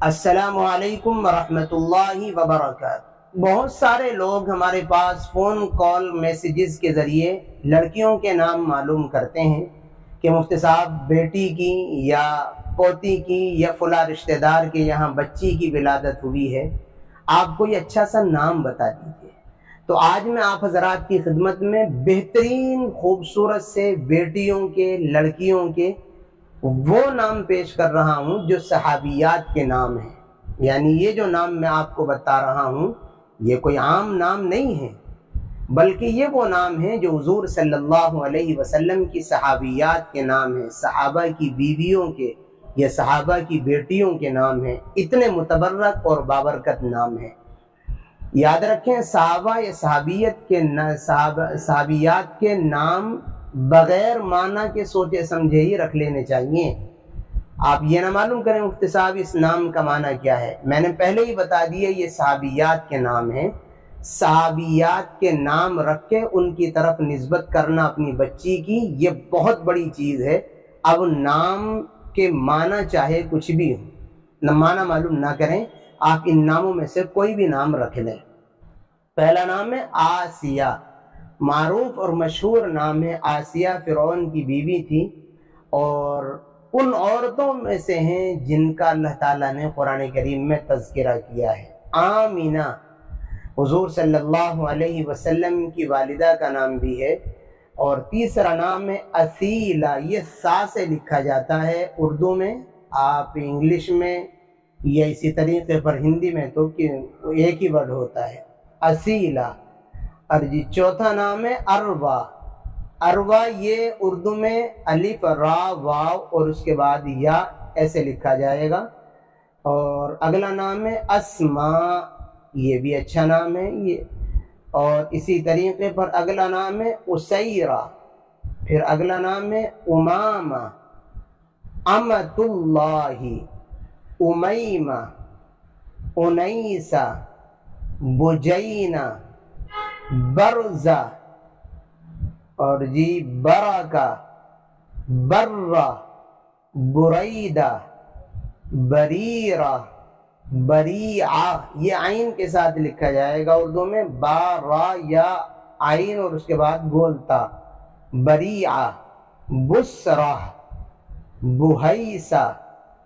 السلام علیکم ورحمۃ اللہ وبرکاتہ۔ بہت سارے لوگ ہمارے پاس فون کال میسیجز کے ذریعے لڑکیوں کے نام معلوم کرتے ہیں کہ مفتی صاحب بیٹی کی یا پوتی کی یا فلاں رشتہ دار کے یہاں بچی کی ولادت ہوئی ہے، آپ کوئی اچھا سا نام بتا دیجیے۔ تو آج میں آپ حضرات کی خدمت میں بہترین خوبصورت سے بیٹیوں کے لڑکیوں کے وہ نام پیش کر رہا ہوں جو صحابیات کے نام ہیں۔ یعنی یہ جو نام میں آپ کو بتا رہا ہوں یہ کوئی عام نام نہیں ہے، بلکہ یہ وہ نام ہیں جو حضور صلی اللہ علیہ وسلم کی صحابیات کے نام ہیں، صحابہ کی بیویوں کے یا صحابہ کی بیٹیوں کے نام ہیں۔ اتنے متبرک اور بابرکت نام ہیں۔ یاد رکھیں، صحابہ یا صحابیات کے نام بغیر معنی کے سوچے سمجھے ہی رکھ لینے چاہیے۔ آپ یہ نہ معلوم کریں مفتی صاحب اس نام کا معنی کیا ہے۔ میں نے پہلے ہی بتا دیا یہ صحابیات کے نام ہیں۔ صحابیات کے نام رکھ کے ان کی طرف نسبت کرنا اپنی بچی کی یہ بہت بڑی چیز ہے۔ اب نام کے معنی چاہے کچھ بھی ہو، نہ معنی معلوم نہ کریں، آپ ان ناموں میں سے کوئی بھی نام رکھ لیں۔ پہلا نام ہے آسیہ، معروف اور مشہور نام ہے۔ آسیہ فرعون کی بیوی تھی اور ان عورتوں میں سے ہیں جن کا اللہ تعالیٰ نے قرآن کریم میں تذکرہ کیا ہے۔ آمینہ حضور صلی اللہ علیہ وسلم کی والدہ کا نام بھی ہے۔ اور تیسرا نام ہے اسیلہ، یہ سا سے لکھا جاتا ہے اردو میں، آپ انگلش میں یا اسی طریقے پر ہندی میں تو ایک ہی ورڈ ہوتا ہے اسیلہ۔ اور جی چوتھا نام ہے اروا۔ اروا یہ اردو میں الف را واو اور اس کے بعد یا ایسے لکھا جائے گا۔ اور اگلا نام ہے اسماء، یہ بھی اچھا نام ہے یہ۔ اور اسی طریقے پر اگلا نام ہے اسیرہ، پھر اگلا نام ہے امامہ، امۃ اللہ، امیمہ، انیسہ، بجینہ، برزہ، اور جی برکہ، برہ، بریدہ، بریرہ، بریعہ، یہ عین کے ساتھ لکھا جائے گا اردو میں، با را یا عین اور اس کے بعد گولتا، بریعہ، بسرہ، بحیسہ،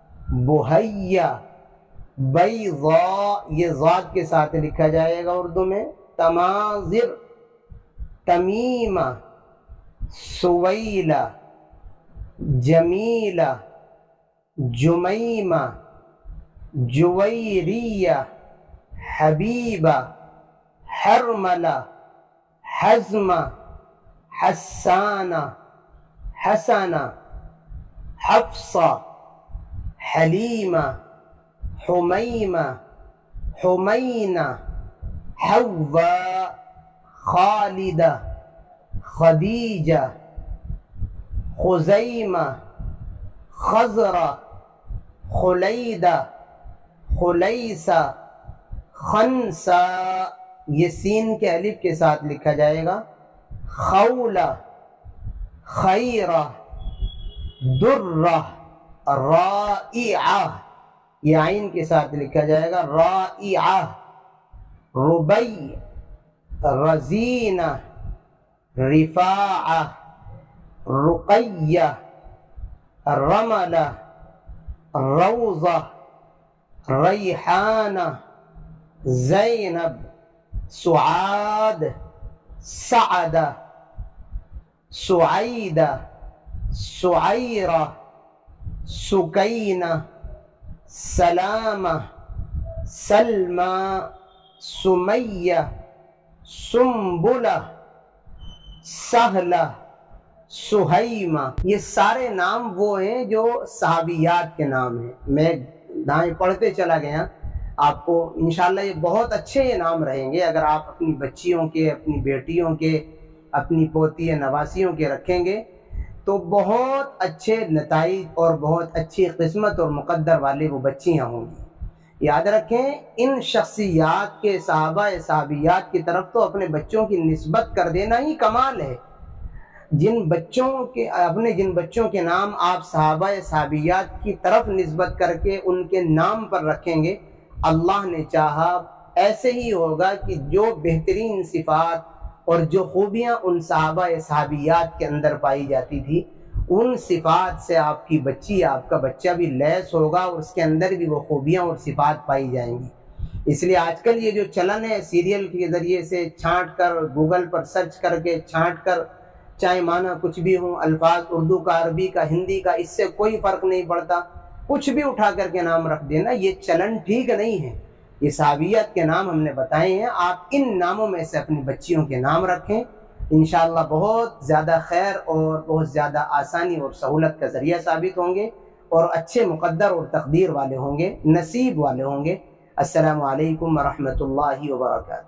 بحیہ، بیضاء، یہ ضاد کے ساتھ لکھا جائے گا اردو میں، تماظر، تمیمہ، سویلہ، جمیلہ، جمیمہ، جویریہ، حبیبہ، حرملہ، حزمہ، حسانہ، حسنہ، حفصہ، حلیمہ، حمیمہ، حمینہ، حوا، خالدہ، خدیجہ، خزیمہ، خزرہ، خلیدہ، خلیصہ، خنسہ، یہ سین کے الف کے ساتھ لکھا جائے گا، خولہ، خیرہ، درہ، رائعہ، یہ عین کے ساتھ لکھا جائے گا، رائعہ، ربیع، رزینہ، رفاعہ، رقیہ، رملہ، روضہ، ریحانہ، زینب، سعاد، سعدہ، سعیدہ، سعیرہ، سکینہ، سلامہ، سلمہ، سمیہ، سنبلہ، سہلہ، سہیمہ، یہ سارے نام وہ ہیں جو صحابیات کے نام ہیں۔ میں دائیں پڑھتے چلا گیا، آپ کو انشاءاللہ یہ بہت اچھے یہ نام رہیں گے اگر آپ اپنی بچیوں کے، اپنی بیٹیوں کے، اپنی پوتی نواسیوں کے رکھیں گے تو بہت اچھے نتائج اور بہت اچھی قسمت اور مقدر والے وہ بچیاں ہوں گی۔ یاد رکھیں ان شخصیات کے صحابہ صحابیات کی طرف تو اپنے بچوں کی نسبت کر دینا ہی کمال ہے۔ جن بچوں کے نام آپ صحابہ صحابیات کی طرف نسبت کر کے ان کے نام پر رکھیں گے، اللہ نے چاہا ایسے ہی ہوگا کہ جو بہترین صفات اور جو خوبیاں ان صحابہ صحابیات کے اندر پائی جاتی تھی، ان صفات سے آپ کی بچی، آپ کا بچہ بھی لیس ہوگا اور اس کے اندر بھی وہ خوبیاں اور صفات پائی جائیں گی۔ اس لیے آج کل یہ جو چلن ہے سیریل کے ذریعے سے چھانٹ کر، گوگل پر سرچ کر کے چھانٹ کر، چاہے معنی کچھ بھی ہوں، الفاظ اردو کا، عربی کا، ہندی کا، اس سے کوئی فرق نہیں پڑتا، کچھ بھی اٹھا کر کے نام رکھ دینا، یہ چلن ٹھیک نہیں ہے۔ یہ صحابیات کے نام ہم نے بتائے ہیں، آپ ان ناموں میں سے اپنی بچیوں کے نام رکھیں، انشاءاللہ بہت زیادہ خیر اور بہت زیادہ آسانی اور سہولت کا ذریعہ ثابت ہوں گے، اور اچھے مقدر اور تقدیر والے ہوں گے، نصیب والے ہوں گے۔ السلام علیکم ورحمۃ اللہ وبرکاتہ۔